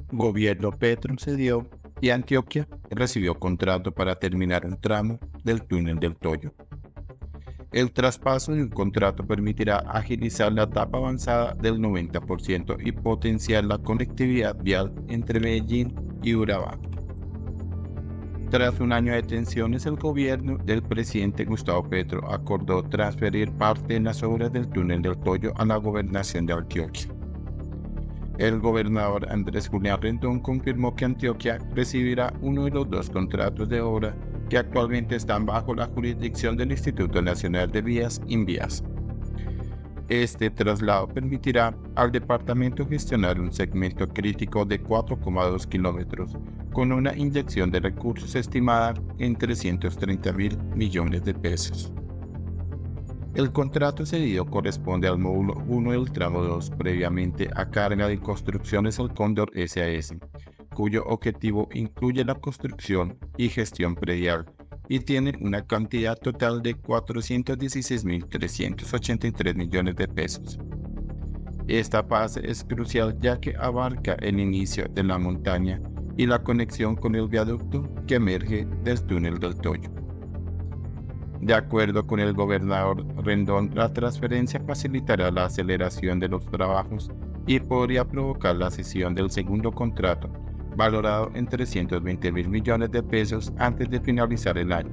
Gobierno Petro cedió y Antioquia recibió contrato para terminar un tramo del túnel del Toyo. El traspaso de un contrato permitirá agilizar la etapa avanzada del 90% y potenciar la conectividad vial entre Medellín y Urabá. Tras un año de tensiones, el gobierno del presidente Gustavo Petro acordó transferir parte de las obras del túnel del Toyo a la gobernación de Antioquia. El gobernador Andrés Julián Rendón confirmó que Antioquia recibirá uno de los dos contratos de obra que actualmente están bajo la jurisdicción del Instituto Nacional de Vías, INVIAS. Este traslado permitirá al departamento gestionar un segmento crítico de 4,2 kilómetros, con una inyección de recursos estimada en 330.000 millones de pesos. El contrato cedido corresponde al módulo 1 del tramo 2, previamente a carga de construcciones El Cóndor SAS, cuyo objetivo incluye la construcción y gestión predial, y tiene una cantidad total de 416.383 millones de pesos. Esta fase es crucial ya que abarca el inicio de la montaña y la conexión con el viaducto que emerge del túnel del Toyo. De acuerdo con el gobernador Rendón, la transferencia facilitará la aceleración de los trabajos y podría provocar la cesión del segundo contrato, valorado en 320.000 millones de pesos antes de finalizar el año.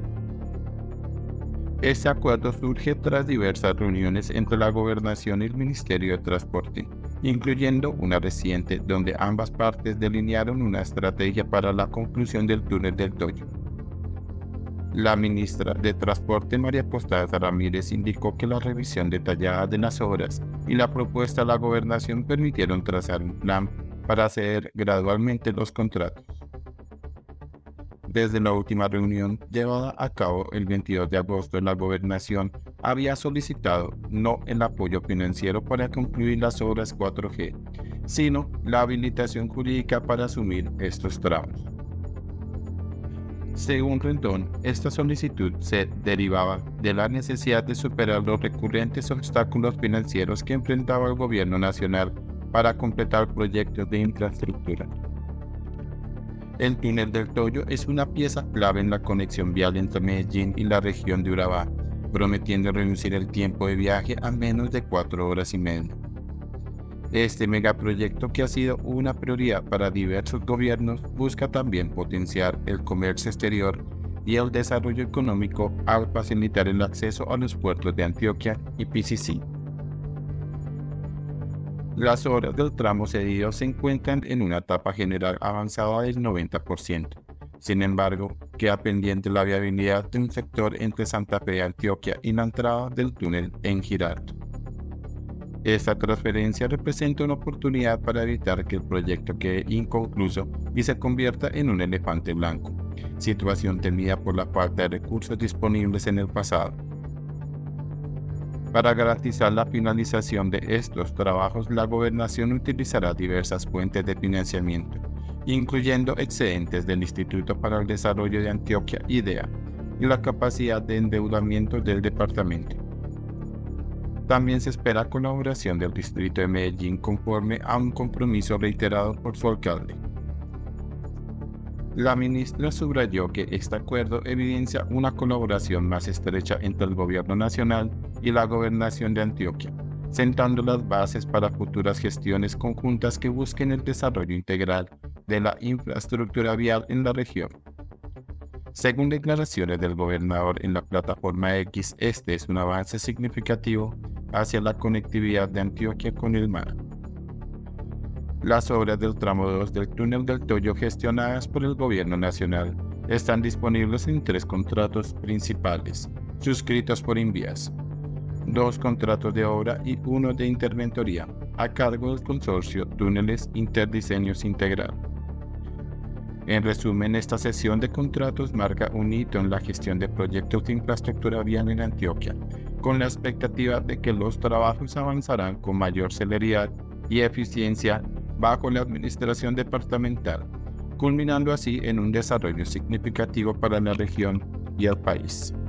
Este acuerdo surge tras diversas reuniones entre la Gobernación y el Ministerio de Transporte, incluyendo una reciente donde ambas partes delinearon una estrategia para la conclusión del túnel del Toyo. La ministra de Transporte, María Postada Ramírez, indicó que la revisión detallada de las obras y la propuesta de la Gobernación permitieron trazar un plan para ceder gradualmente los contratos. Desde la última reunión llevada a cabo el 22 de agosto, la Gobernación había solicitado no el apoyo financiero para concluir las obras 4G, sino la habilitación jurídica para asumir estos tramos. Según Rendón, esta solicitud se derivaba de la necesidad de superar los recurrentes obstáculos financieros que enfrentaba el gobierno nacional para completar proyectos de infraestructura. El túnel del Toyo es una pieza clave en la conexión vial entre Medellín y la región de Urabá, prometiendo reducir el tiempo de viaje a menos de 4 horas y media. Este megaproyecto, que ha sido una prioridad para diversos gobiernos, busca también potenciar el comercio exterior y el desarrollo económico al facilitar el acceso a los puertos de Antioquia y PCC. Las obras del tramo cedido se encuentran en una etapa general avanzada del 90%. Sin embargo, queda pendiente la viabilidad de un sector entre Santa Fe de Antioquia y la entrada del túnel en Girardot. Esta transferencia representa una oportunidad para evitar que el proyecto quede inconcluso y se convierta en un elefante blanco, situación temida por la falta de recursos disponibles en el pasado. Para garantizar la finalización de estos trabajos, la Gobernación utilizará diversas fuentes de financiamiento, incluyendo excedentes del Instituto para el Desarrollo de Antioquia, IDEA, y la capacidad de endeudamiento del departamento. También se espera colaboración del Distrito de Medellín conforme a un compromiso reiterado por su alcalde. La ministra subrayó que este acuerdo evidencia una colaboración más estrecha entre el Gobierno Nacional y la Gobernación de Antioquia, sentando las bases para futuras gestiones conjuntas que busquen el desarrollo integral de la infraestructura vial en la región. Según declaraciones del gobernador en la plataforma X, este es un avance significativo hacia la conectividad de Antioquia con el mar. Las obras del tramo 2 del túnel del Toyo, gestionadas por el gobierno nacional, están disponibles en 3 contratos principales, suscritos por INVIAS, 2 contratos de obra y 1 de interventoría, a cargo del consorcio Túneles Interdiseños Integral. En resumen, esta sesión de contratos marca un hito en la gestión de proyectos de infraestructura vial en Antioquia, con la expectativa de que los trabajos avanzarán con mayor celeridad y eficiencia bajo la administración departamental, culminando así en un desarrollo significativo para la región y el país.